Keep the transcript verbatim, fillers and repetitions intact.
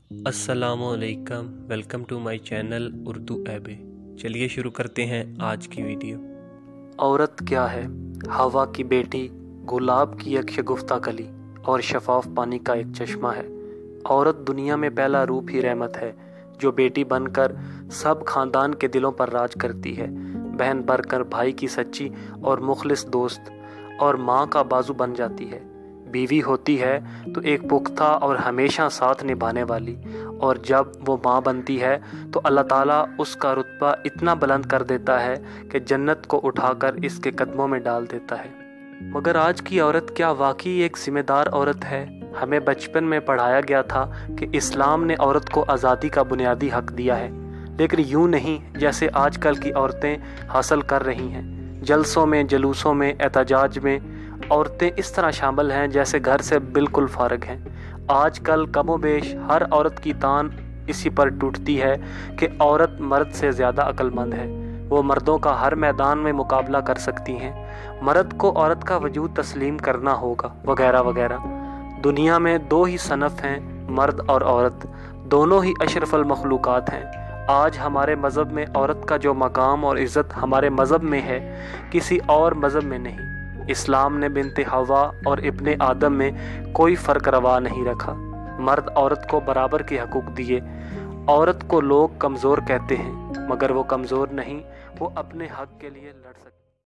अस्सलामुअलैकुम, welcome to my channel Urdu ऐबे। चलिए शुरू करते हैं आज की वीडियो। औरत क्या है? हवा की बेटी, गुलाब की एक शगुफ्ता कली और शफाफ पानी का एक चश्मा है। औरत दुनिया में पहला रूप ही रहमत है, जो बेटी बनकर सब खानदान के दिलों पर राज करती है, बहन बनकर भाई की सच्ची और मुखलिस दोस्त और माँ का बाजू बन जाती है। बीवी होती है तो एक पुख्ता और हमेशा साथ निभाने वाली, और जब वो माँ बनती है तो अल्लाह ताला उसका रुतबा इतना बुलंद कर देता है कि जन्नत को उठाकर इसके कदमों में डाल देता है। मगर आज की औरत क्या वाकई एक जिम्मेदार औरत है? हमें बचपन में पढ़ाया गया था कि इस्लाम ने औरत को आज़ादी का बुनियादी हक दिया है, लेकिन यूँ नहीं जैसे आजकल की औरतें हासिल कर रही हैं। जलसों में, जुलूसों में, एहतजाज में औरतें इस तरह शामिल हैं जैसे घर से बिल्कुल फारग हैं। आजकल कमोबेश हर औरत की तान इसी पर टूटती है कि औरत मर्द से ज़्यादा अक्लमंद है, वो मर्दों का हर मैदान में मुकाबला कर सकती हैं, मर्द को औरत का वजूद तस्लीम करना होगा, वगैरह वगैरह। दुनिया में दो ही सनफ़ हैं, मर्द और औरत, दोनों ही अशरफुल मखलूक़ात हैं। आज हमारे मज़हब में औरत का जो मकाम और इज़्ज़त हमारे मज़हब में है, किसी और मज़हब में नहीं। इस्लाम ने बिनते हवा और इब्ने आदम में कोई फ़र्क रवा नहीं रखा। मर्द औरत को बराबर के हकूक़ दिए। औरत को लोग कमज़ोर कहते हैं, मगर वो कमज़ोर नहीं, वो अपने हक़ के लिए लड़ सकती है।